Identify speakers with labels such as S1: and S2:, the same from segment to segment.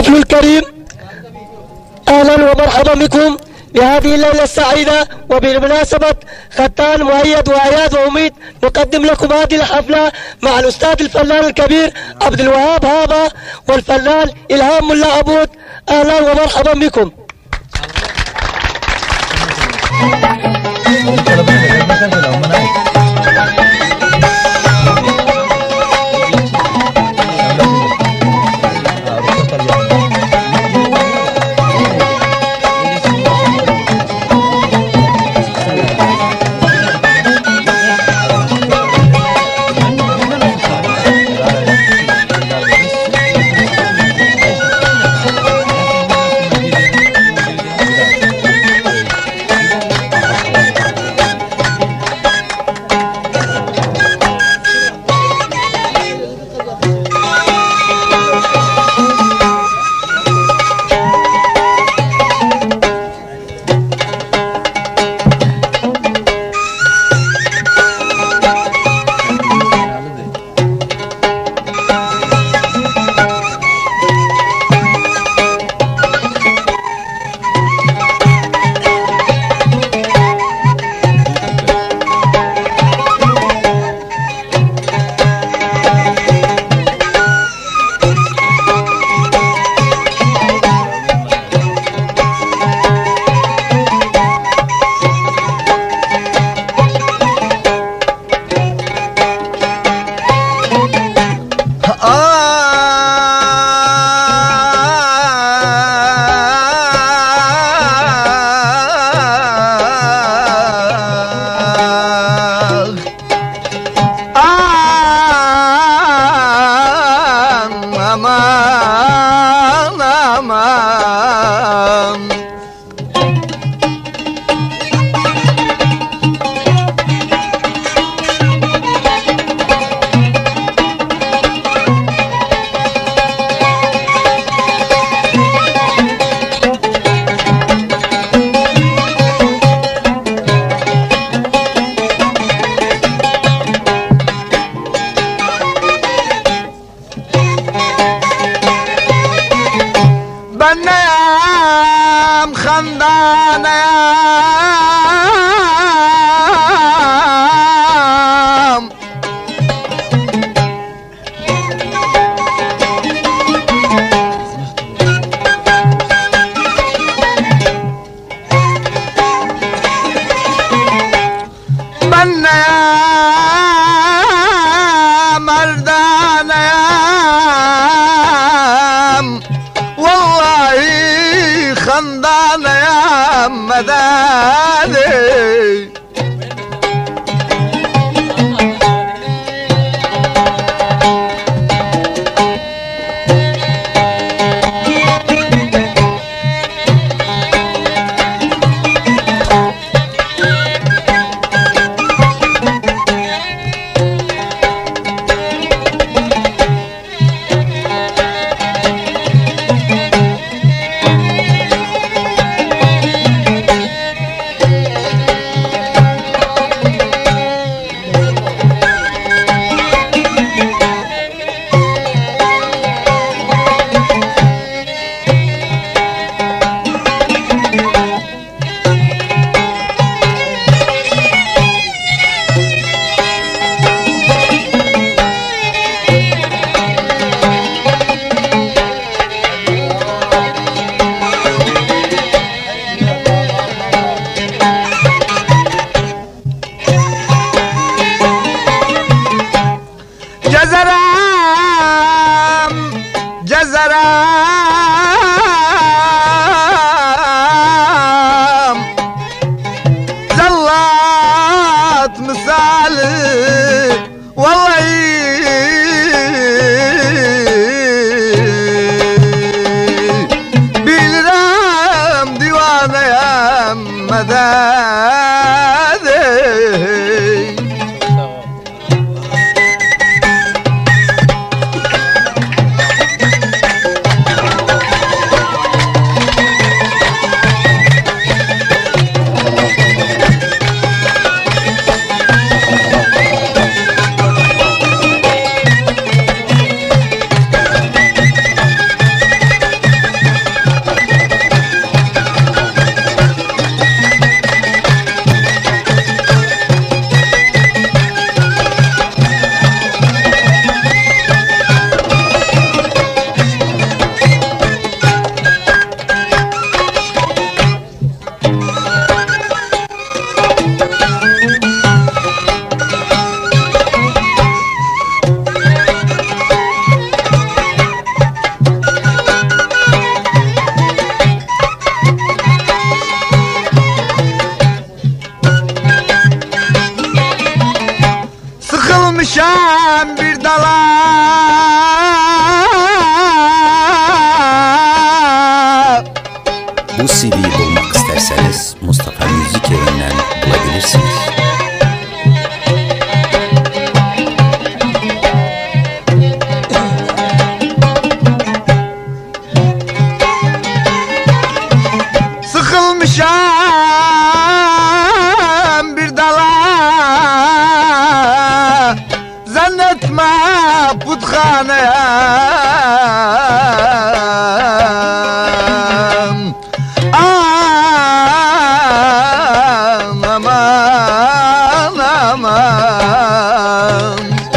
S1: الحفل الكريم، أهلا ومرحبا بكم بهذه الليلة السعيدة. وبمناسبة ختان مؤيد وأياد وأميد نقدم لكم هذه الحفلة مع الأستاذ الفنان الكبير عبد الوهاب هابة والفنان إلهام ملا عبود. أهلا ومرحبا بكم.
S2: بنام خندانام بنام مردانام والله خندان يا مداني جزرام جزرام زلات مثالي والله بيلرام ديوانه يا مدادي Sıkılmışam bir dala.
S3: Bu CD'yi bulmak isterseniz Mustafa Müzik Evi'nden bulabilirsiniz.
S2: Sıkılmışam bir dala. Zannetme puthaneye. Aman aman.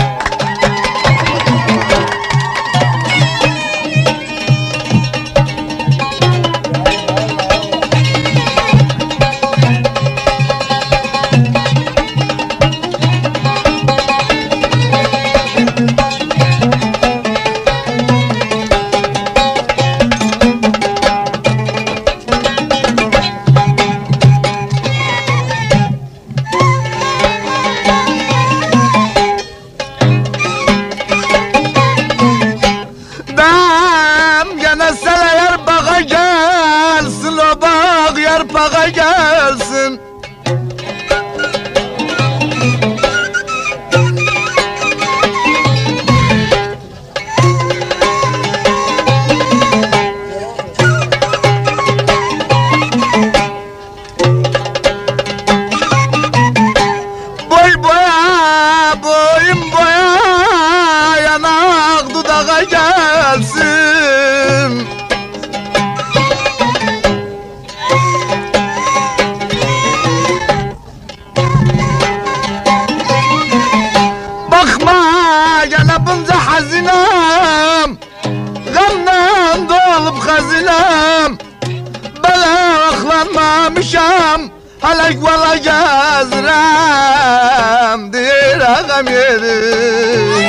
S2: Gelsin o bak yarpağa gelsin. Boy boya boyum boya yanak dudağa gelsin. Bakma yanabınca hazinem, gamdan dolup hazinem. Balaklanmamışam, halak vala gezirem dir ağam yerim.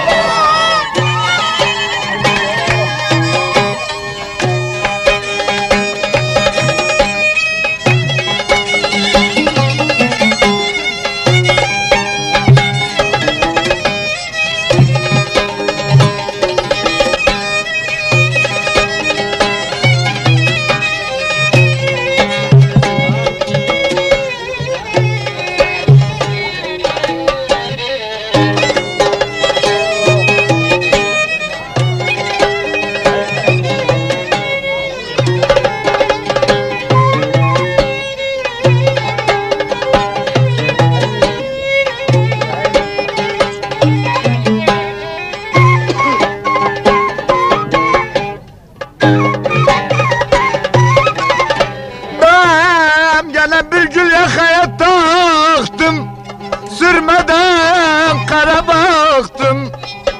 S2: Gene bir gül yakaya taktım, sürmeden kara baktım.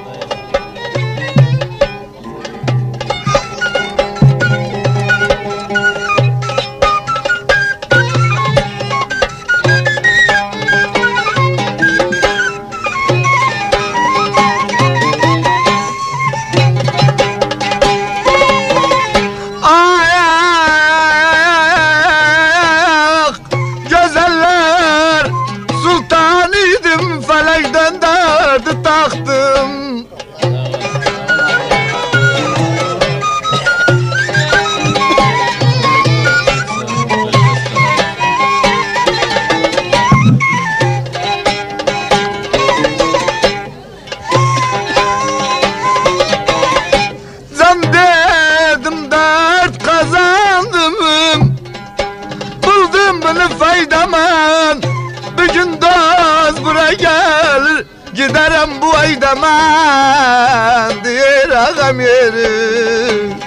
S2: Taktım. Zan dedim dert kazandım, buldum bunu faydaman. Bir gün dost buraya gelir, giderim bu aydaman dir ağam yerim.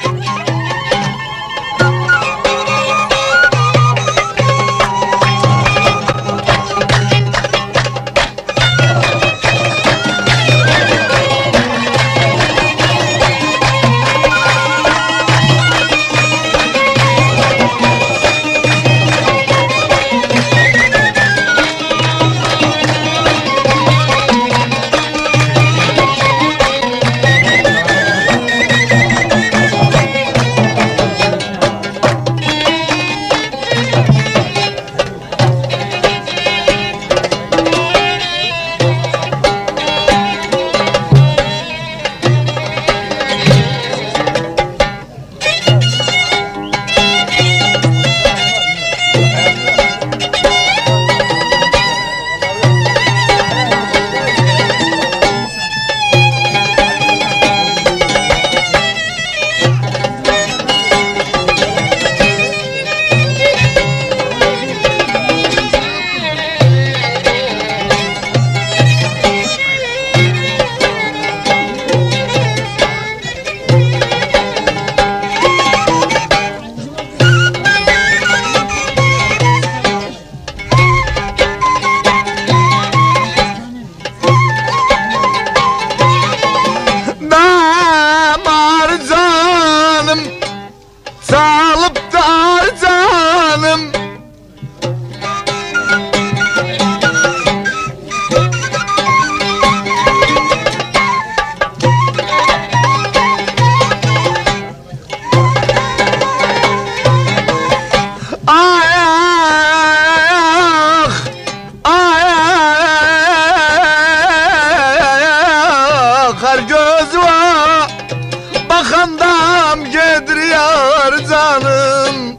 S2: cedriyar canım.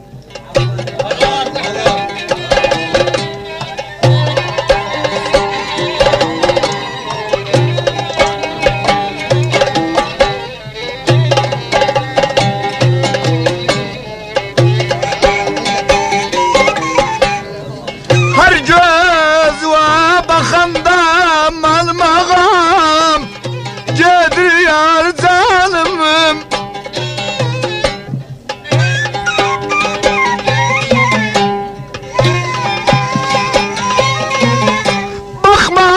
S2: Her göz ve bakanda malmağam cedriyar canımım. Bakma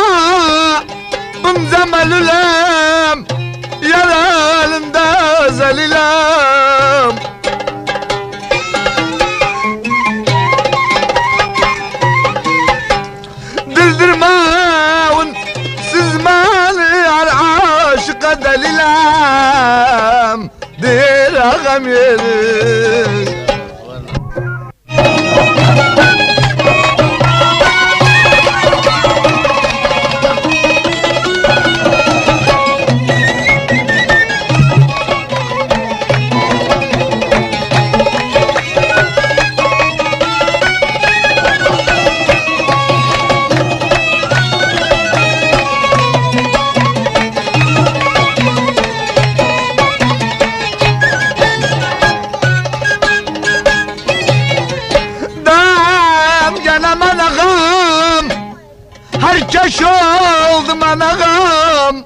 S2: bunzamelülem yaralında zelilem. Dildirmağın sizmali ar aşıka delilem dir ağam yeri. Herkes oldu manağım.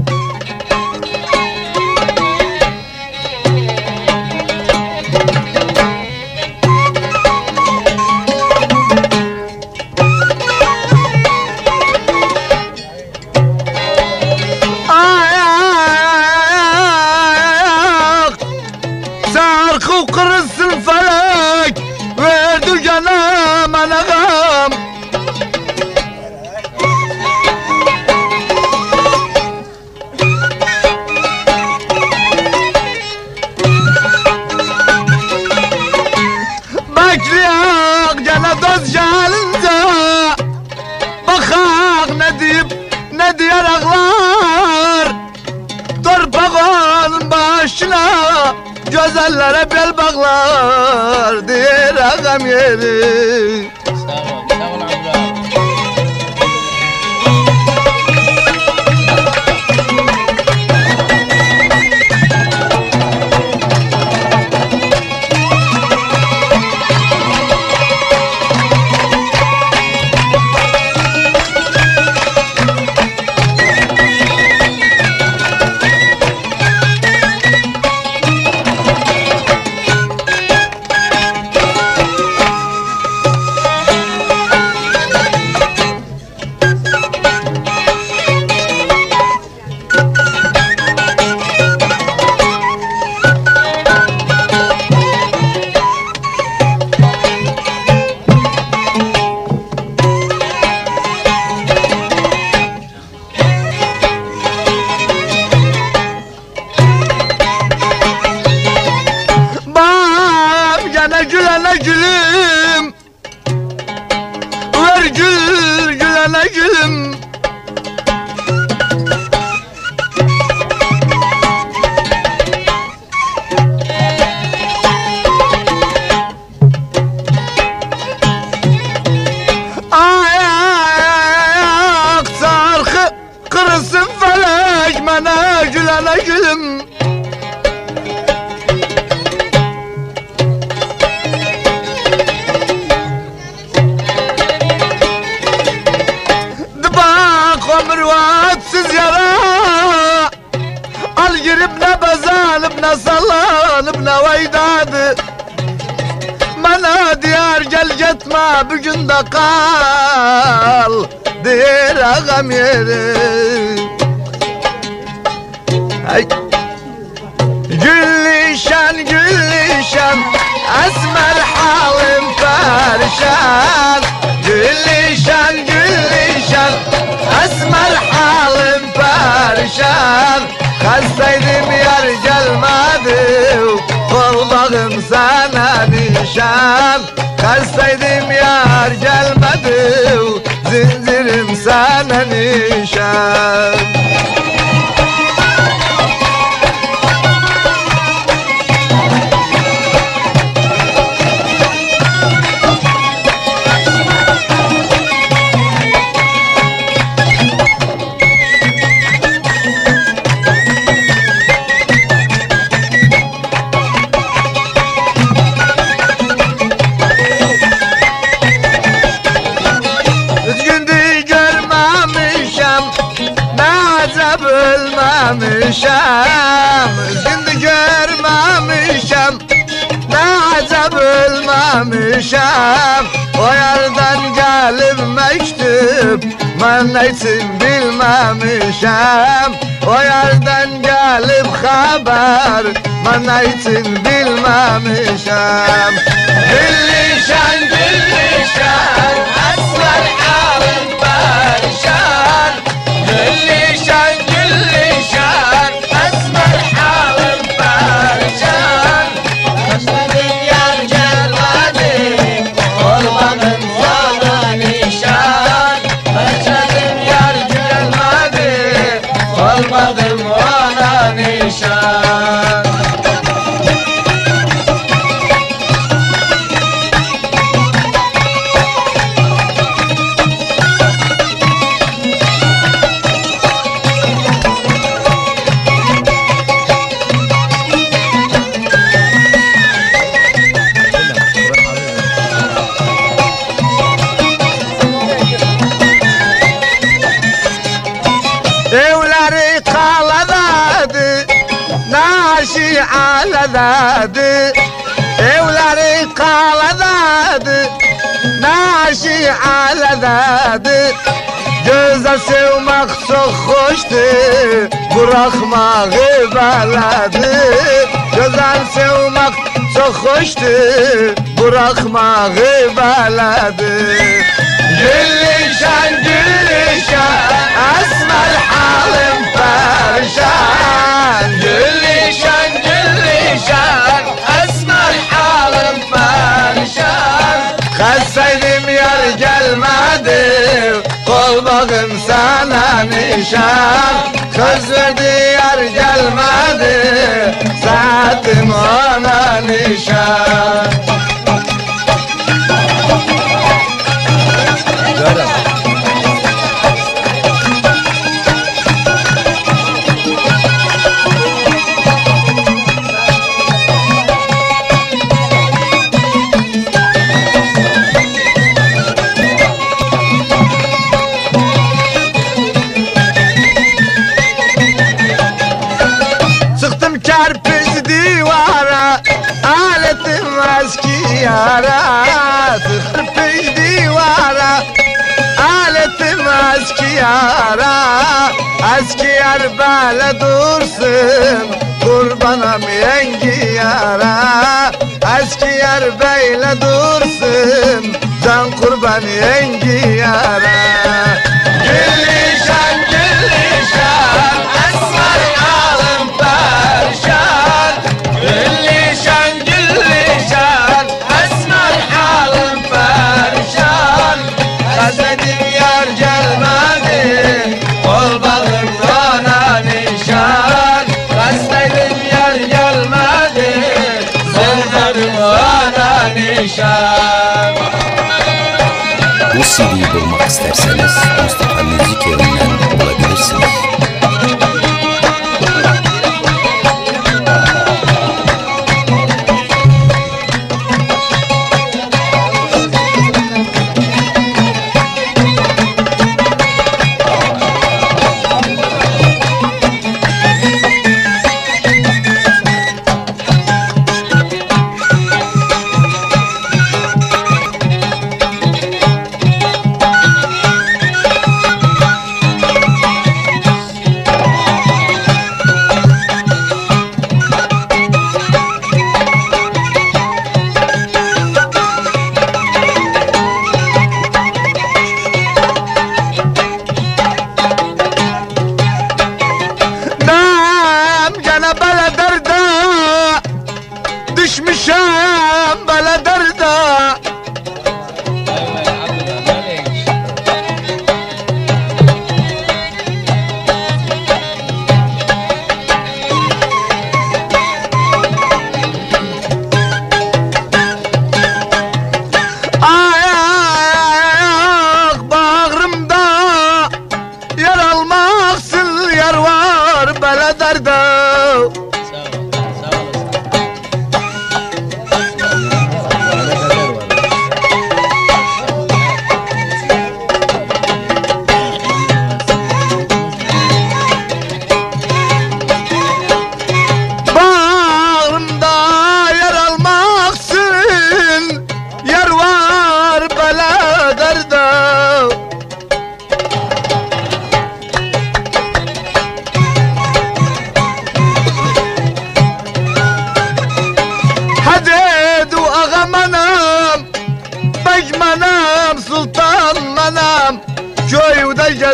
S2: Ayak sarkı kırılsın felek verdi cana manağım. Bekleyak gene dost gelince bakak ne deyip ne diyer ağlar. Torpağın başına gözellere bel bağlar diyer ağam yeri.
S4: Sağ ol Abdullah.
S2: Gülene gülüm, ver gül gülene gülüm. Ayak sarkı kırılsın felek bana gülene gülüm. Mürvatsız yara al girip ne bezanıp ne sallanıp ne vaydadı. Bana diyar gel gitme bugün de kal der ağam yeri. Hey. Güllişan güllişan esmer halim perişan. Güllişan güllişan esmer halim perişan. Hastaydım yar gelmedi Kulağım sana nişan. Hastaydım yar gelmedi Zincirim sana nişan. bilmemişim. O yerden gelip mektup ben neysin bilmemişim. O yerden gelip haber ben neysin bilmemişim. Güllüşen güllüşen esmer halim perişan. Güllüşen güllüşen esmer halim perişan. Kaçmadın yar gelmedi olmadın sana nişan. Kaçmadın yar gelmedi olmadım ona nişan. Evleri kaladadı, naşi aladadı. Evleri kaladadı, naşi aladadı. Göze sevmek çok hoştu, bırakmağı beladı. Göze sevmek çok hoştu, bırakmağı beladı. Güllüşen güllüşen esmer halim perişan. Güllüşen güllüşen esmer halim perişan. Kaçsaydım yar gelmedi olmadım sana nişan. Söz verdi yar gelmedi zaten ona nişan. Sıktım kerpiç divara, aletim eski yara. Kerpiç divara, aletim eski yara. Eski yer böyle dursun, kurbanım yengi yara. Eski yer böyle dursun, can kurban yengi yara. Güllüşen güllüşen esmer halim perişan. Güllüşen güllüşen esmer halim perişan. Hazretim yar gelmedi olmadım ona nişan. Hazretim yar gelmedi olmadım ona nişan.
S3: Bu CD'yi bulmak isterseniz Mustafa Müzik Evi'nden bulabilirsiniz. Düşmüşem bela derde. Ayak bağrımda yer almaksın, yer var bela derde.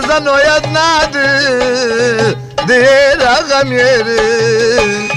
S2: Ramazan oynadı değil ağam yeri.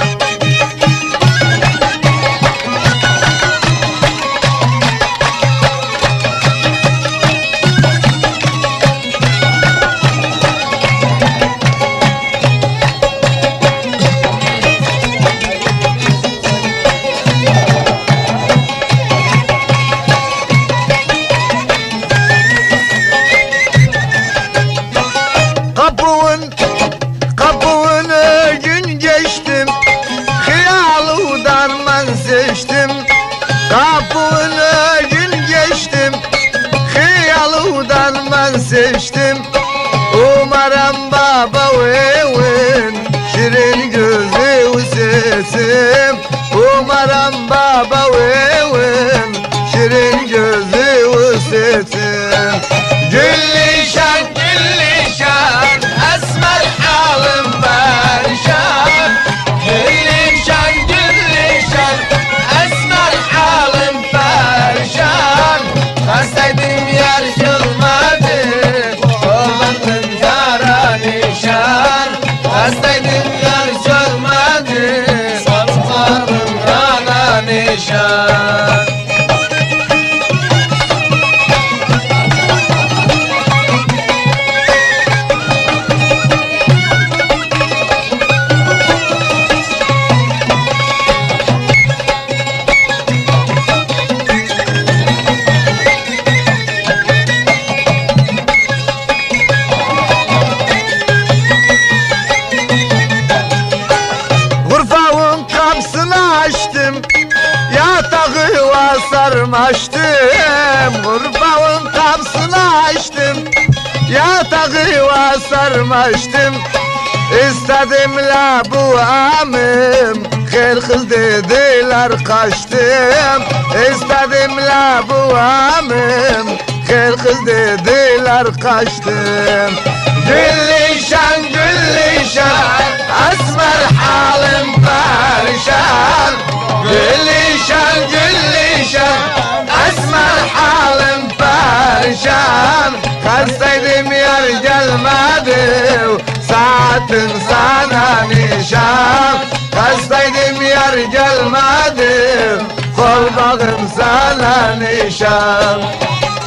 S2: Kapını gün geçtim, hiyalıdan ben seçtim. Kapını gün geçtim, hiyalıdan ben seçtim. Umarım baba evin şirin gözü sesim. Umarım baba evin şirin gözü sesim. Güllişan güllişan esmer halim perişan. Güllişan güllişan esmer halim perişan. Hastaydım yer yılmadı olandım yara nişan. Hastaydım yer yılmadı olandım yara nişan. Gurfavun kapısını açtım, yatağı sarmaştım. Gurfavun kapısını açtım, yatağı sarmaştım. İstedim la bu amim, her kız dediler kaçtım. İstedim la bu amim, her kız dediler kaçtım. Güllişan güllişan esmer halim perişan. Güllişan güllişan esmer halim perişan. Hastaydım yer gelmedi saatin sana nişan. Hastaydım yer gelmedi kol bağım sana nişan.